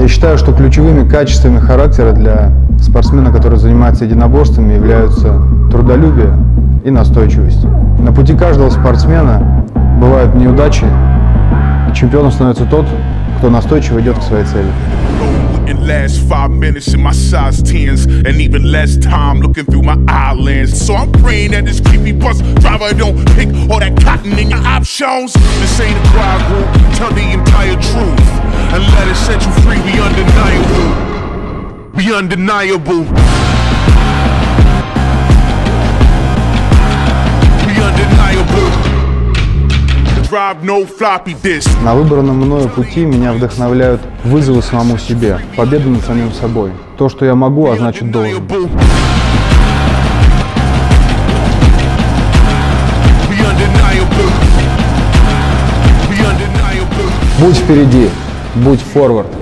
Я считаю, что ключевыми качествами характера для спортсмена, который занимается единоборствами, являются трудолюбие и настойчивость. На пути каждого спортсмена бывают неудачи, и чемпионом становится тот, кто настойчиво идет к своей цели. Last 5 minutes in my size 10s and even less time looking through my eyelids. So I'm praying that this creepy bus driver don't pick all that cotton in your options. This ain't a cry group, tell the entire truth and let it set you free. Be undeniable, be undeniable, be undeniable. На выбранном мною пути меня вдохновляют вызовы самому себе, победа над самим собой. То, что я могу, а значит должен. Будь впереди, будь форвард.